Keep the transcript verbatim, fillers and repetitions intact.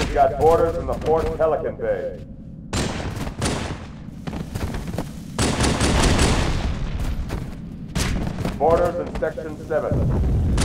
We've got boarders in the Fort Pelican Bay. Boarders in Section seven.